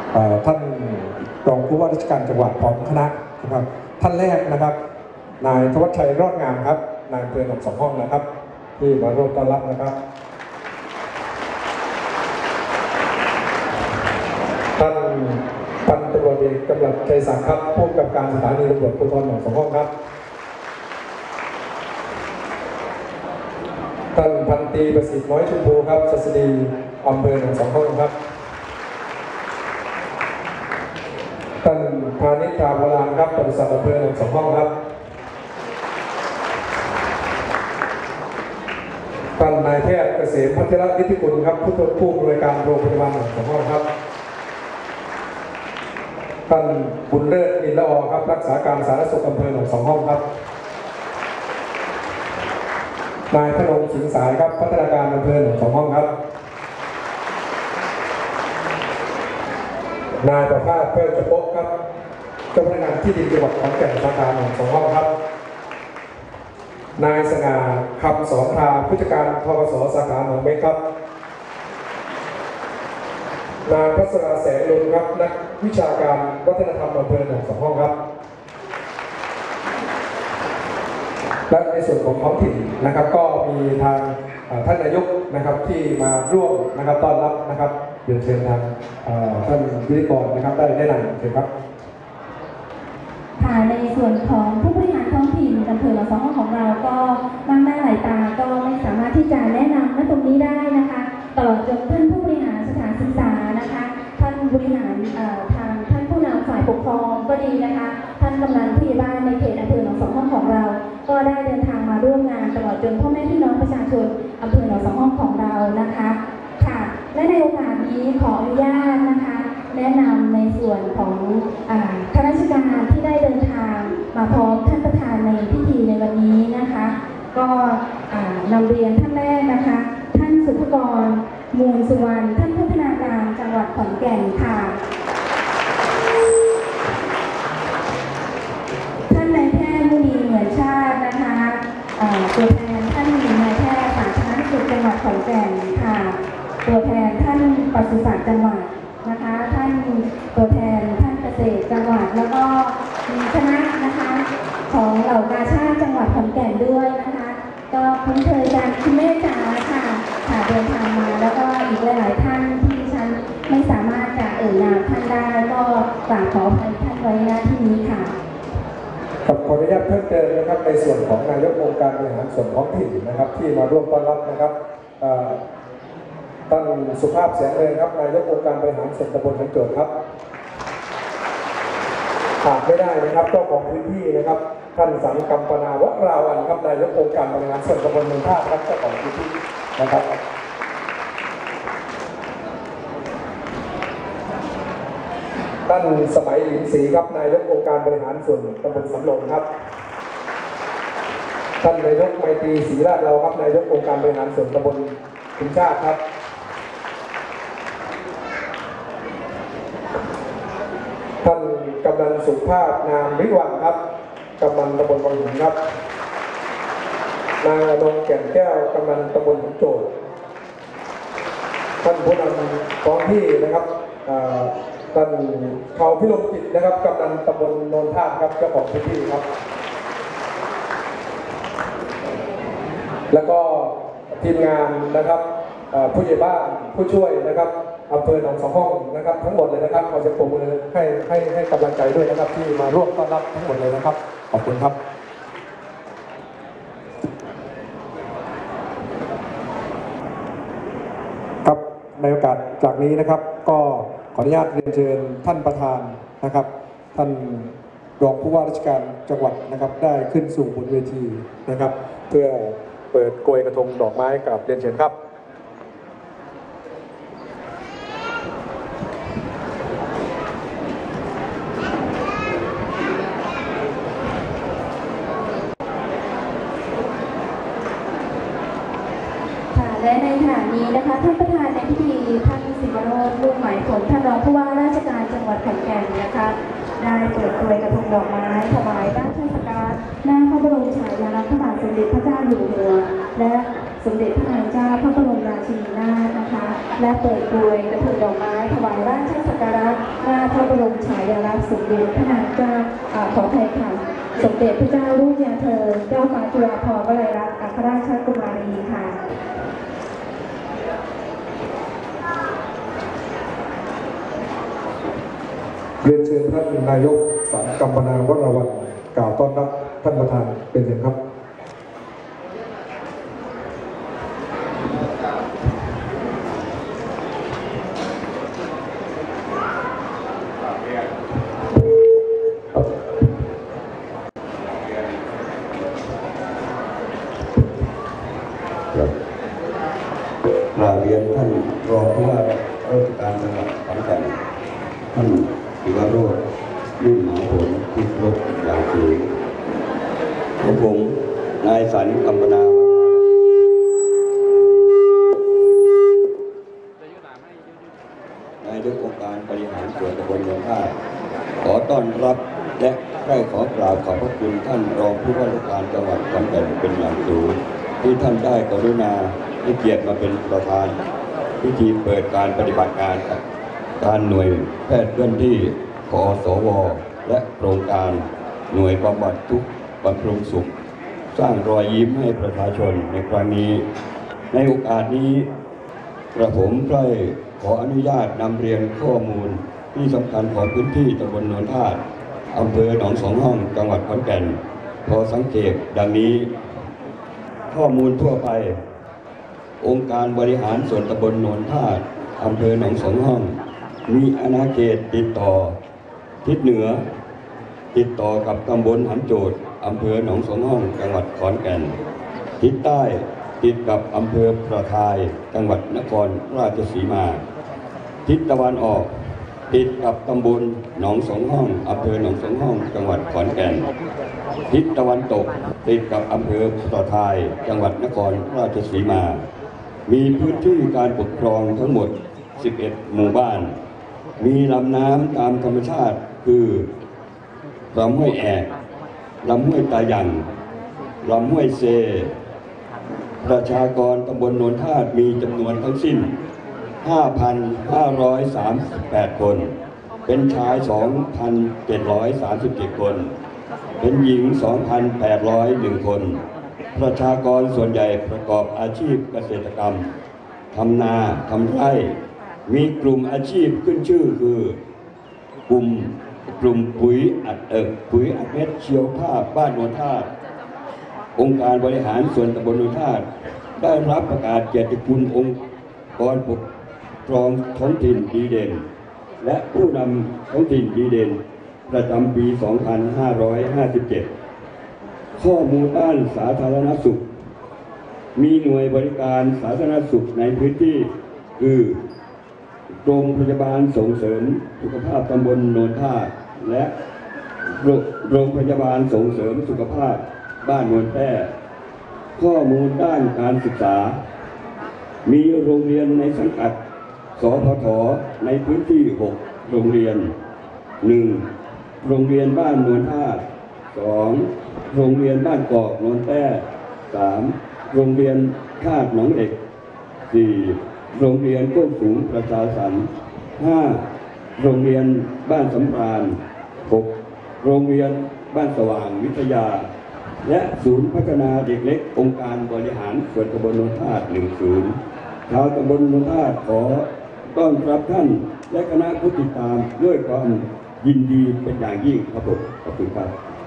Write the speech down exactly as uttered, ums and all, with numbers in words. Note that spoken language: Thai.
ท่านรองผู้ว่าราชการจังหวัดพร้อมคณะนะครับท่านแรกนะครับนายธวัชชัยรอดงามครับนายอำเภอหนองสองห้องนะครับที่มาร่วมต้อนรับนะครับท่านพันตำรวจเอกกำลังใจศักดิ์ครับผู้กำกับการสถานีตำรวจภูธรหนองสองห้องครับท่านพันตรีประสิทธิ์น้อยชมพูครับศัสดีอำเภอหนองสองห้องครับท่านพาณิชย์ ทาวรานครับปศุสัตว์อำเภอหนองสองห้องครับท่านนายแพทย์เกษมพัฒนนิติกุลครับผู้ผู้บริการโรงพยาบาลหนองสองห้องครับท่านบุญเลิศนินละอครับรักษาการสาธารณสุขอำเภอหนองสองห้องครับนายพนมสิงห์สายครับพัฒนาการอำเภอหนองสองห้องครับนายประภาส เพื่อจะพบครับเจ้าพนักงานที่ดินจังหวัดขอนแก่นสาขาหนองสองห้องครับนายสง่าคำสอนทาผู้จัดการทกสสาขาหนองเม็กครับนายพัสราแสงลุนครับนักวิชาการวัฒนธรรมอำเภอหนองสองห้องครับและในส่วนของท้องถิ่นนะครับก็มีทางท่านนายกนะครับที่มาร่วมนะครับต้อนรับนะครับเรียนเชิญทางท่านวิทยากรนะครับได้แนะนำเชิญครับค่ะในส่วนของผู้บริหารท้องถิ่นอำเภอหนองสองห้องของเราก็มากหน้าหลายตาก็ไม่สามารถที่จะแนะนำณตรงนี้ได้นะคะตลอดจนท่านผู้บริหารสถานศึกษานะคะท่านบริหารทางท่านผู้นำฝ่ายปกครองก็ดีนะคะท่านกำนันผู้ใหญ่บ้านในเขตอำเภอหนองสองห้องของเราก็ได้เดินทางมาร่วมงานตลอดจนพ่อแม่พี่น้องประชาชนอำเภอหนองสองห้องของเรานะคะค่ะและในโอกาสนี้ขออนุญาตนะคะแนะนำในส่วนของข้าราชการที่ได้เดินทางมาพร้อมท่านประธานในพิธีในวันนี้นะคะก็นำเรียนท่านแรกนะคะท่านสุภกรมูลสุวรรณท่านพัฒนาการจังหวัดขอนแก่นค่ะท่านนายแพทย์มุนีเหมือนชาตินะคะตัวแทนท่านนายแพทย์สาธารณสุขจังหวัดขอนแก่นค่ะตัวแทนท่านปศุสัตว์จังหวัดนะคะท่านตัวแทนท่านเกษตรจังหวัดแล้วก็มีคณะนะคะของเหล่ากาชาติจังหวัดขอนแก่นด้วยนะคะก็คุ้นเคยกันคุณแม่จ๋าค่ะค่ะเดินทางมาแล้วก็อีกหลายๆท่านที่ฉันไม่สามารถจะเอ่ยนามท่านได้ก็ฝากขออภัยท่านไว้ณที่นี้ค่ะขออนุญาตเพิ่มเติมนะครับในส่วนของนายกองค์การบริหารส่วนท้องถิ่นนะครับที่มาร่วมต้อนรับนะครับท่านสุภาพแสงเรืองครับนายกองค์การบริหารส่วนตำบลหันโจทย์ครับขาดไม่ได้นะครับเจ้าของพื้นที่นะครับท่านสังกัมปนาวราวันครับนายกองค์การบริหารส่วนตำบลเมืองท่าครับเจ้าของพื้นที่นะครับท่านสมัยหลินศรีครับนายกองค์การบริหารส่วนตำบลสำโรงครับท่านนายกไมตรีศรีราชเราครับนายกองค์การบริหารส่วนตำบลขุนชาติครับท่านกำนันสุภาพนามวิวัฒน์ครับกำนันตำบลบางหินครับนางอนงแก่นแก้วกำนันตำบลหัวโจทย์ท่านผู้นำท้องที่นะครับท่านเขาพิรมจิตนะครับกำนันตำบลโนนท่าครับเจ้าของพื้นที่ครับแล้วก็ทีมงานนะครับผู้ใหญ่บ้านผู้ช่วยนะครับอำเภอหนองสองห้องนะครับทั้งหมดเลยนะครับขอจะปรบมือให้ให้ให้กำลังใจด้วยนะครับที่มาร่วมต้อนรับทั้งหมดเลยนะครับขอบคุณครับครับในโอกาสจากนี้นะครับก็ขออนุญาตเรียนเชิญท่านประธานนะครับท่านรองผู้ว่าราชการจังหวัดนะครับได้ขึ้นสู่บนเวทีนะครับเพื่อเปิดโกยกระทงดอกไม้กับเรียนเชิญครับและในขณะนี้นะคะท่านประธานในพิธีท่านศิวโรจน์ลูกหมายผลท่านรองผู้ว่าราชการจังหวัดขอนแก่นนะคะได้เปิดโดยกระทงดอกไม้ถวายราชสักการะหน้าพระบรมฉายาลักษณ์พระบาทสมเด็จพระเจ้าอยู่หัวและสมเด็จพระนางเจ้าพระบรมราชินีนาถนะคะและเปิดโดยกระทงดอกไม้ถวายราชสักการะหน้ารมฉายาลักษณ์สมเด็จพระนางเจ้าอ่าขออภัยค่ะสมเด็จพระเจ้าลูกยาเธอเจ้าฟ้าจุฬาภรณ์วลัยลักษณ์อัครราชกุมารีค่ะเรียนเชิญท่านนายกสันกัมปนาวรวันกล่าวต้อนรับท่านประธานเป็นอย่างครับกราบเรียนท่านรองผู้ว่าราชการจังหวัดขอนแก่นท่านศิวโรจน์รุ่งหมายผลที่เคารพอย่างสูงกับผมนายสันกัมปนานายกองค์การบริหารส่วนตำบลเมืองท่าขอต้อนรับและได้ขอกราบขอบพระคุณท่านรองผู้ว่าราชการจังหวัดขอนแก่นเป็นอย่างสูงที่ท่านได้กรุณาให้เกียรติมาเป็นประธานพิธีเปิดการปฏิบัติงานการหน่วยแพทย์เคลื่อนที่กสวและโครงการหน่วยบำบัดทุกข์บำรุงสุขสร้างรอยยิ้มให้ประชาชนในครั้งนี้ในโอกาสนี้กระผมได้ขออนุญาตนำเรียนข้อมูลที่สำคัญของพื้นที่ตำบลโนนธาตุอำเภอหนองสองห้องจังหวัดขอนแก่นพอสังเกตดังนี้ข้อมูลทั่วไปองค์การบริหารส่วนตำบลโนนธาตุอำเภอหนองสองห้องมีอาณาเขตติดต่อทิศเหนือติดต่อกับตำบลหันโจทย์อำเภอหนองสองห้องจังหวัดขอนแก่นทิศใต้ติดกับอำเภอประทายจังหวัดนครราชสีมาทิศตะวันออกติดกับตำบลหนองสองห้องอำเภอหนองสองห้องจังหวัดขอนแก่นทิศตะวันตกติดกับอำเภอประทายจังหวัดนครราชสีมามีพื้นที่การปกครองทั้งหมดสิบเอ็ดหมู่บ้านมีลำน้ำตามธรรมชาติคือลำห้วยแอกลำห้วยตายังลำห้วยเซประชากรตำบลโนนธาตุมีจำนวนทั้งสิ้น ห้าพันห้าร้อยสามสิบแปด คนเป็นชาย สองพันเจ็ดร้อยสามสิบเจ็ด คนเป็นหญิง สองพันแปดร้อยเอ็ด คนประชากรส่วนใหญ่ประกอบอาชีพเกษตรกรรมทำนาทำไร่มีกลุ่มอาชีพขึ้นชื่อคือกลุ่มกลุ่มปุ๋ยอัดเอิบปุ๋ยอัดเม็ดเชียวภาพบ้านโนนธาตุองค์การบริหารส่วนตำบลโนนธาตุได้รับประกาศเกียรติคุณองค์กรปกครองท้องถิ่นดีเด่นและผู้นำท้องถิ่นดีเด่นประจำปี สองพันห้าร้อยห้าสิบเจ็ด ข้อมูลด้านสาธารณสุขมีหน่วยบริการสาธารณสุขในพื้นที่คือโรงพยาบาลส่งเสริมสุขภาพตำบลโนนธาตุและโรงพยาบาลส่งเสริมสุขภาพบ้านโนนแต้ข้อมูลด้านการศึกษามีโรงเรียนในสังกัดสพทในพื้นที่หกโรงเรียน หนึ่ง โรงเรียนบ้านโนนธาตุสอง โรงเรียนบ้านกอกโนนแต้สาม โรงเรียนคาดหนองเหล็กสี่ โรงเรียนโคกสูงประชาสรรค์ห้า โรงเรียนบ้านสำราญหก โรงเรียนบ้านสว่างวิทยาและศูนย์พัฒนาเด็กเล็กองค์การบริหารส่วนตำบลโนนธาตุหนึ่งศูนย์ชาวตำบลโนนธาตุขอต้อนรับท่านและคณะผู้ติดตามด้วยความยินดีเป็นอย่างยิ่งครับผมขอบคุณครับ